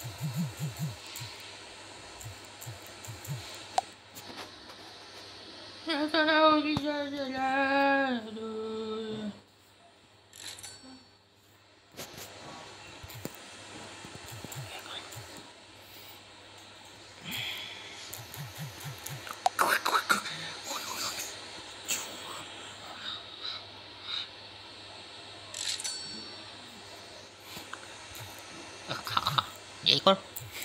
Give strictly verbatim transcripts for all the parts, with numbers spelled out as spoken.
Vậy con.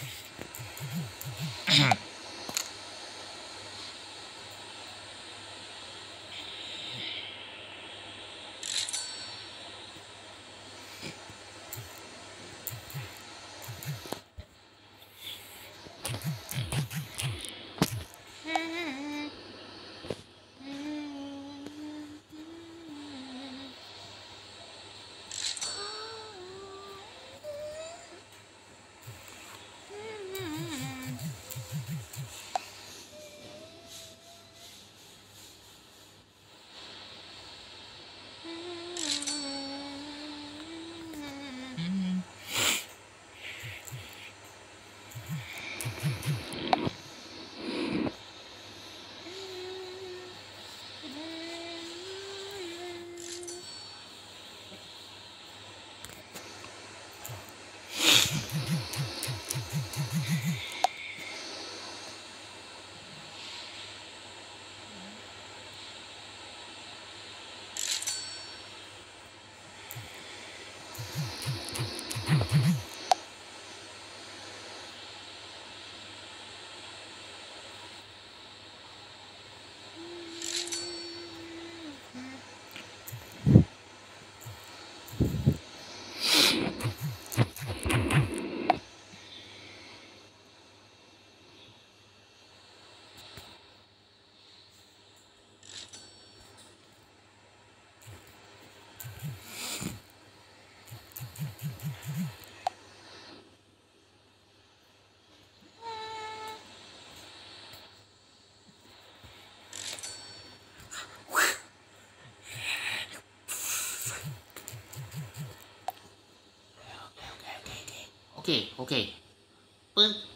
Ok, ok.ปึ๊บ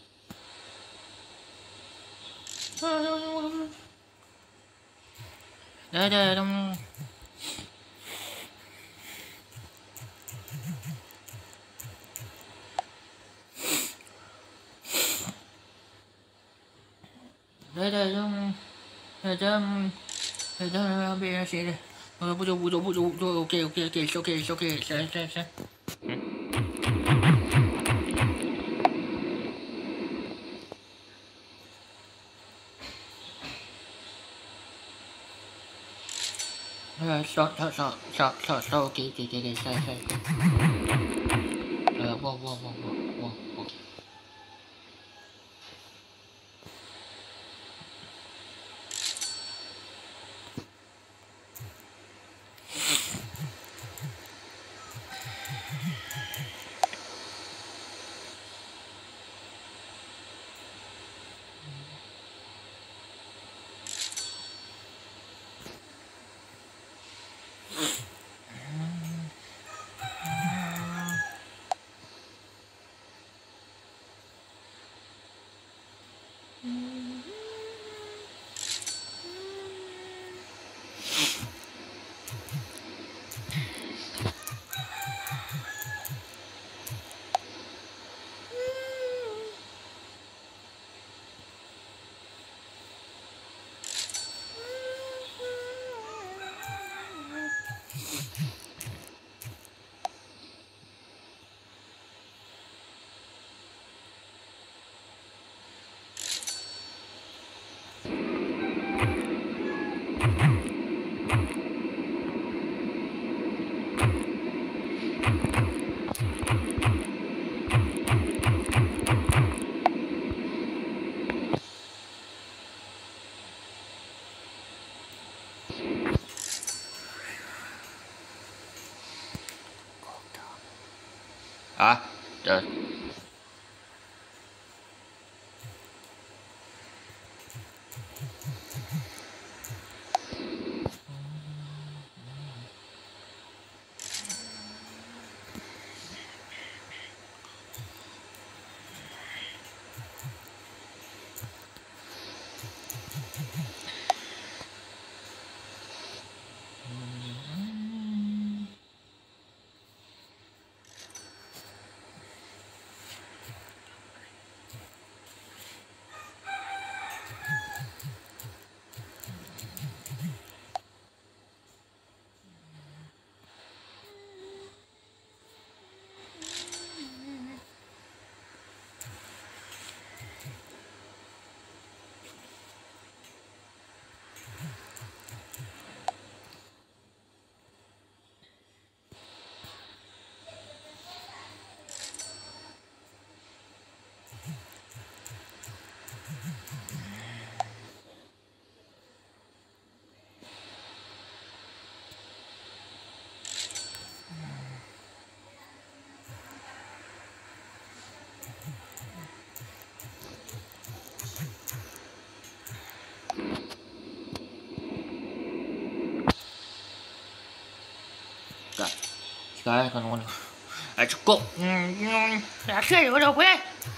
เดี๋ยวเดี๋ยวต้องเดี๋ยวเดี๋ยวต้องเดี๋ยวต้องเดี๋ยวต้องเบียร์สิเออ不走不走不走不走 OK OK OK OK OK 行行行เออสอบสอบสอบสอบสอบสอบ OK OK OK ใช่ใช่เออว้าวว้าวว้าวว้าวโอเคอ่ะเดี๋ยว来，可能哎，这够，嗯嗯，哎，这我就回来，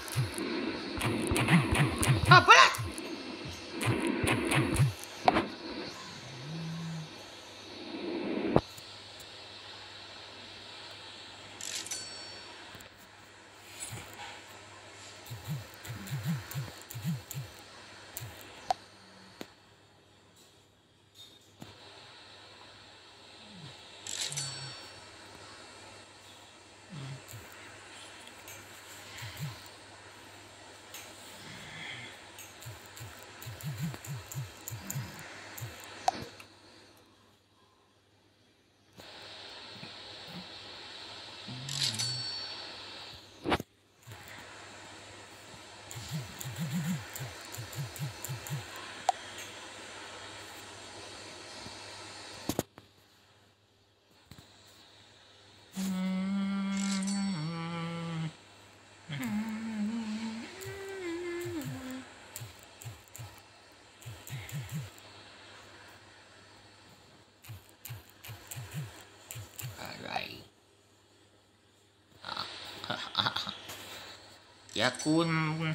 啊，不来。Ya kun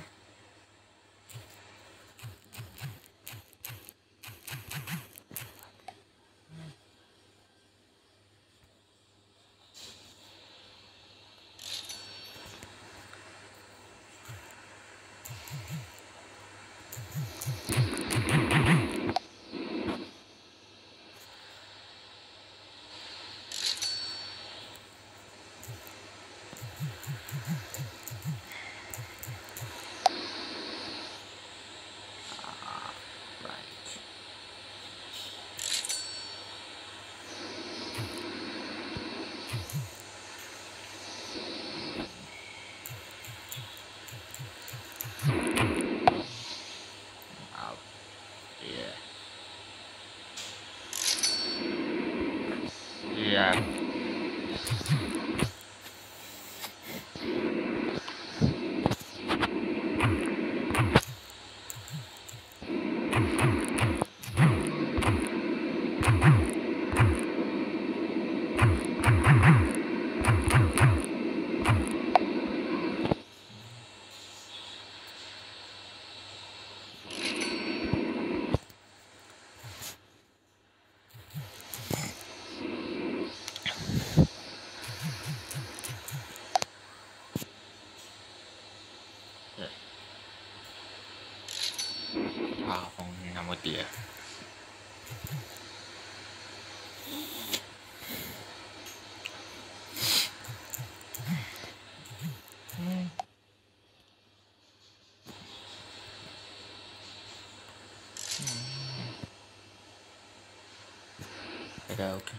Yeah. Wow, không nằm một tỉa. Rồi, ok.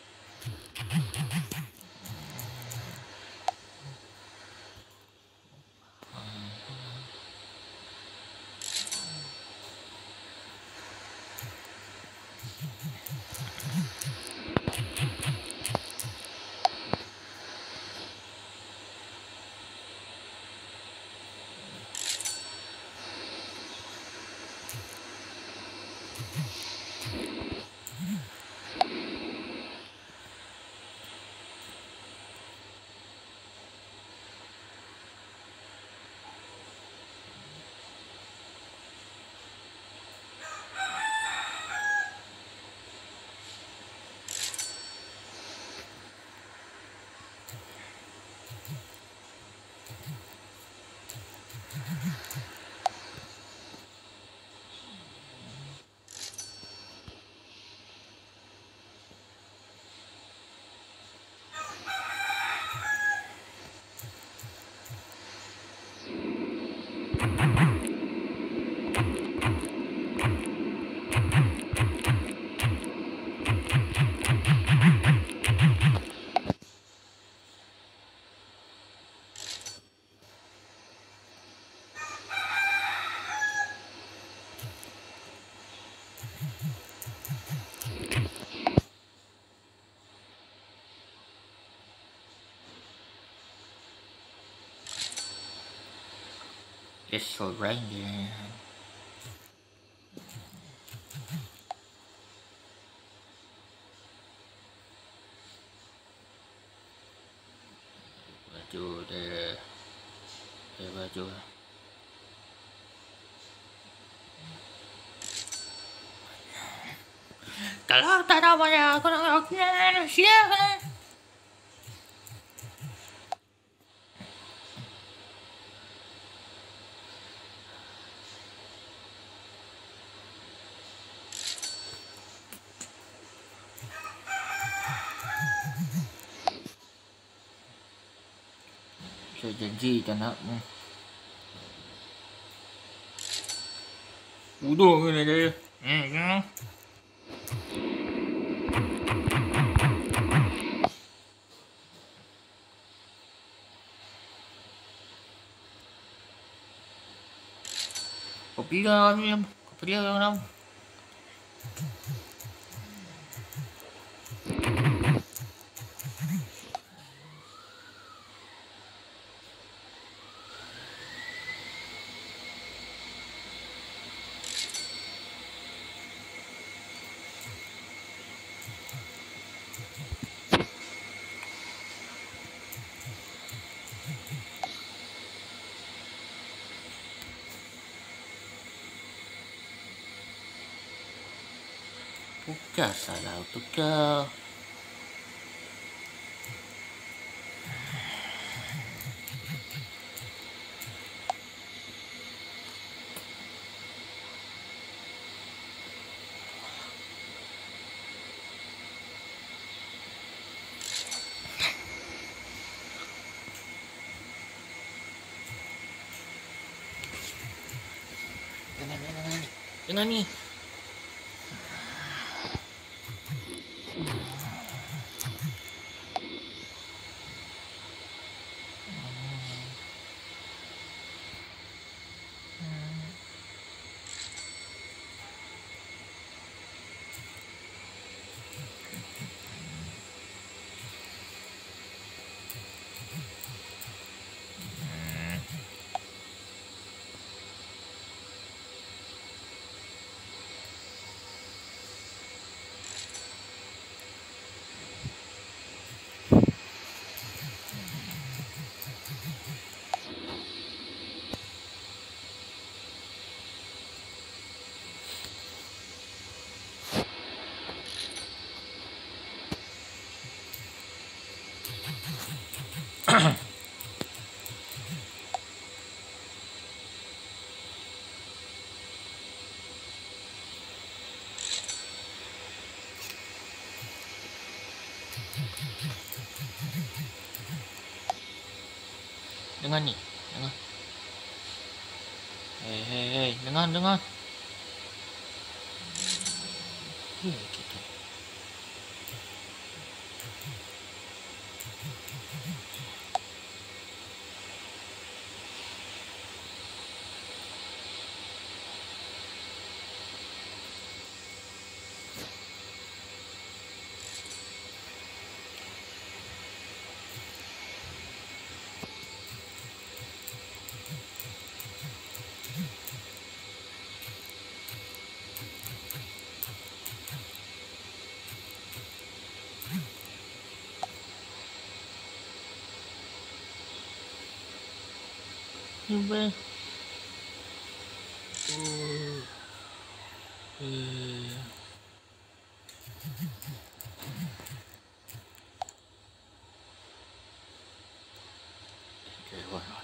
It's so raining. baju dia. Dia baju. Kalau tak ada banyak, aku nak aku nak siap. Saya janji tak nak. Udah kena saya. Hmm, kena. Kopi lah, kopi dia orang. Bukan salah untuk kau. Jangan, jangan, jangan ni. Jangan ni. Dengar ni, dengar. Hei, hei, hei, dengar, dengar. Hei, kita. Cuba. Oh. Eh. Okay, wah.